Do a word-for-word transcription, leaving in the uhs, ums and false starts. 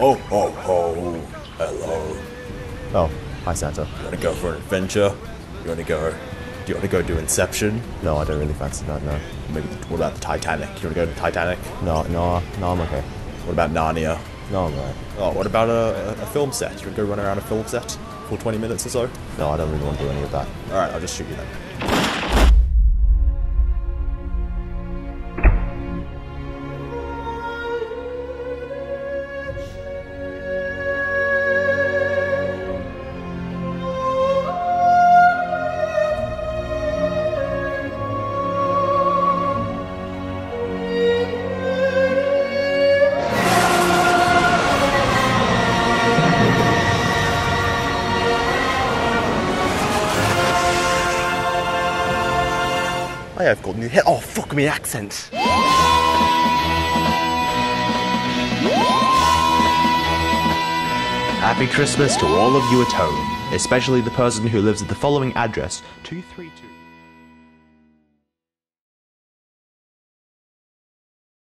Oh, ho, ho. Hello. Oh, hi Santa. You wanna go for an adventure? You wanna go... Do you wanna go do Inception? No, I don't really fancy that, no. Maybe, what about the Titanic? You wanna go to Titanic? No, no, no, I'm okay. What about Narnia? No, I'm alright. Oh, what about a, a, a film set? You wanna go run around a film set for twenty minutes or so? No, I don't really want to do any of that. Alright, I'll just shoot you then. I have got new hair. Oh, fuck me accent. Happy Christmas to all of you at home, especially the person who lives at the following address, two three two